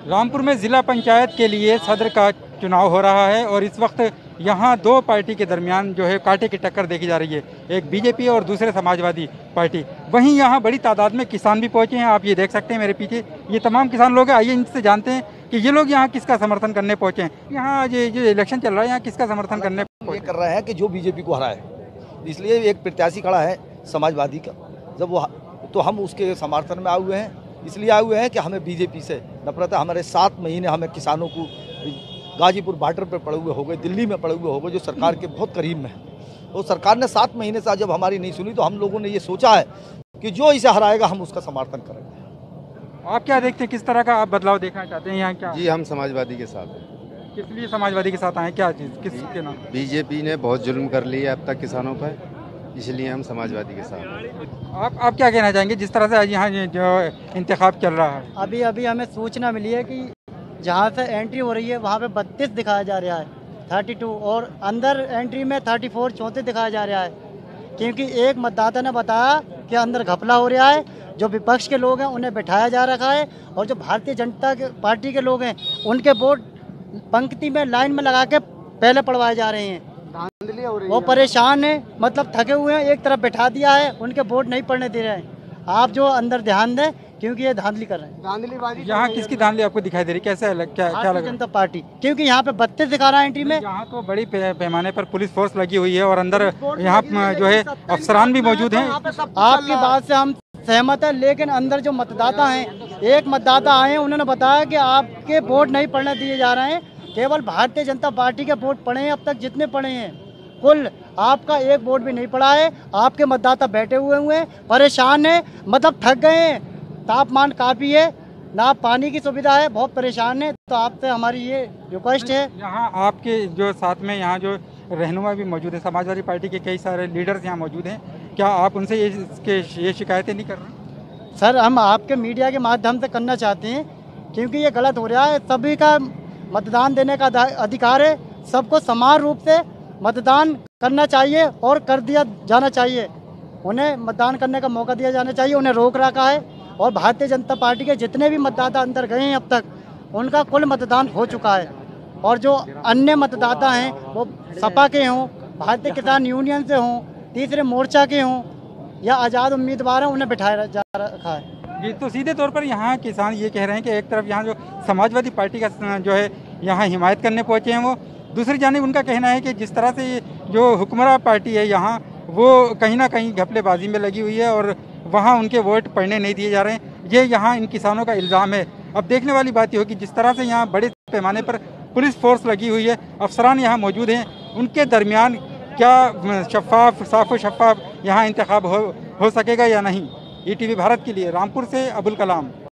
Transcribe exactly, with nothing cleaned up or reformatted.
रामपुर में ज़िला पंचायत के लिए सदर का चुनाव हो रहा है और इस वक्त यहाँ दो पार्टी के दरमियान जो है कांटे की टक्कर देखी जा रही है, एक बीजेपी और दूसरे समाजवादी पार्टी। वहीं यहाँ बड़ी तादाद में किसान भी पहुँचे हैं, आप ये देख सकते हैं मेरे पीछे, ये तमाम किसान लोग हैं। आइए इनसे जानते हैं कि ये लोग यहाँ किसका समर्थन करने पहुँचे हैं। यहाँ ये जो इलेक्शन चल रहा है, यहाँ किसका समर्थन करने ये कर रहे हैं कि जो बीजेपी को हराए, इसलिए एक प्रत्याशी खड़ा है समाजवादी का, जब वो तो हम उसके समर्थन में आए हुए हैं। इसलिए आए हुए हैं कि हमें बीजेपी से नफरत है। हमारे सात महीने हमें किसानों को गाजीपुर बॉर्डर पर पड़े हुए हो गए, दिल्ली में पड़े हुए हो गए, जो सरकार के बहुत करीब में है। तो सरकार ने सात महीने से जब हमारी नहीं सुनी, तो हम लोगों ने ये सोचा है कि जो इसे हराएगा हम उसका समर्थन करेंगे। आप क्या देखते हैं, किस तरह का आप बदलाव देखना चाहते हैं यहाँ? क्या जी, हम समाजवादी के साथ हैं। किस लिए समाजवादी के साथ आए, क्या चीज़, किस के नाम? बीजेपी ने बहुत जुल्म कर लिया अब तक किसानों पर, इसलिए हम समाजवादी के साथ हैं। आप आप क्या कहना चाहेंगे जिस तरह से आज यहाँ जो इंतखाब चल रहा है? अभी अभी हमें सूचना मिली है कि जहाँ से एंट्री हो रही है वहाँ पे बत्तीस दिखाया जा रहा है, बत्तीस, और अंदर एंट्री में चौंतीस चौंतीस दिखाया जा रहा है। क्योंकि एक मतदाता ने बताया कि अंदर घपला हो रहा है, जो विपक्ष के लोग हैं उन्हें बैठाया जा रखा है, और जो भारतीय जनता के पार्टी के लोग हैं उनके वोट पंक्ति में लाइन में लगा के पहले पड़वाए जा रहे हैं। वो परेशान है, मतलब थके हुए हैं, एक तरफ बैठा दिया है, उनके वोट नहीं पड़ने दे रहे हैं। आप जो अंदर ध्यान दें, क्योंकि ये धांधली कर रहे हैं। धांधलीबाजी यहाँ किसकी धांधली आपको दिखाई दे रही, कैसे अलग, क्या क्या लगा? जनता पार्टी, क्योंकि यहाँ पे बत्तीस दिखा रहा है एंट्री में। यहाँ तो बड़ी पैमाने पर पुलिस फोर्स लगी हुई है और अंदर यहाँ जो है अफसरान भी मौजूद हैं। आपकी बात से हम सहमत है, लेकिन अंदर जो मतदाता हैं, एक मतदाता आए हैं, उन्होंने बताया कि आपके वोट नहीं पड़ने दिए जा रहे हैं, केवल भारतीय जनता पार्टी के वोट पड़े हैं। अब तक जितने पड़े हैं कुल, आपका एक वोट भी नहीं पड़ा है। आपके मतदाता बैठे हुए हुए हैं, परेशान है, मतलब थक गए हैं, तापमान काफ़ी है, ना पानी की सुविधा है, बहुत परेशान है। तो आपसे हमारी ये रिक्वेस्ट है। यहाँ आपके जो साथ में यहाँ जो रहनुमा भी मौजूद है, समाजवादी पार्टी के कई सारे लीडर्स यहाँ मौजूद हैं, क्या आप उनसे ये इसके ये शिकायतें नहीं कर रहे? सर, हम आपके मीडिया के माध्यम से करना चाहते हैं, क्योंकि ये गलत हो रहा है। सभी का मतदान देने का अधिकार है, सबको समान रूप से मतदान करना चाहिए और कर दिया जाना चाहिए। उन्हें मतदान करने का मौका दिया जाना चाहिए, उन्हें रोक रखा है। और भारतीय जनता पार्टी के जितने भी मतदाता अंदर गए हैं अब तक, उनका कुल मतदान हो चुका है। और जो अन्य मतदाता हैं वो सपा के हों, भारतीय किसान यूनियन से हों, तीसरे मोर्चा के हों या आज़ाद उम्मीदवार हैं, उन्हें बिठाया जा रखा है। ये तो सीधे तौर पर यहाँ किसान ये कह रहे हैं कि एक तरफ यहाँ जो समाजवादी पार्टी का जो है यहाँ हिमायत करने पहुँचे हैं, वो दूसरी जानिब उनका कहना है कि जिस तरह से जो हुक्मरान पार्टी है यहाँ, वो कहीं ना कहीं घपलेबाजी में लगी हुई है और वहाँ उनके वोट पड़ने नहीं दिए जा रहे हैं। ये यहाँ इन किसानों का इल्ज़ाम है। अब देखने वाली बात ये होगी, जिस तरह से यहाँ बड़े पैमाने पर पुलिस फोर्स लगी हुई है, अफसरान यहाँ मौजूद हैं, उनके दरमियान क्या शफाफ साफ व शफाफ यहाँ इंतखाब हो, हो सकेगा या नहीं। ई टी वी भारत के लिए रामपुर से अबुल कलाम।